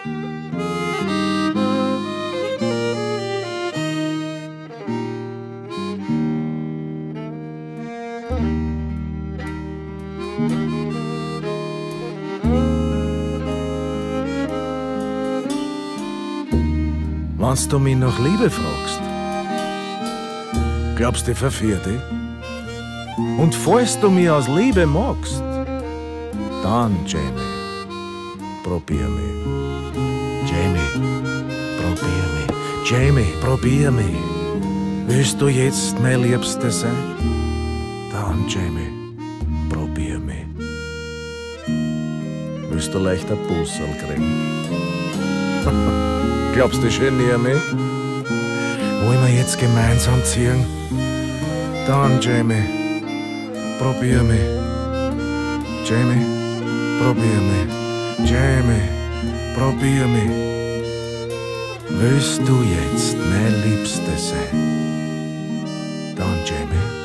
Wenn du mich nach Liebe fragst, glaubst du verführte? Und falls du mich aus Liebe magst, dann, Jamie, probier mich. Jamie, probier mich. Jamie, probier mich. Willst du jetzt mein Liebste sein? Dann, Jamie, probier mich. Willst du leicht ein Bussel kriegen? Glaubst du, ich geniere mich? Wollen wir jetzt gemeinsam ziehen? Dann, Jamie, probier mich. Jamie, probier mich. Jamie, probier mich. Willst du jetzt mein Liebste sein? Dann, Jamie.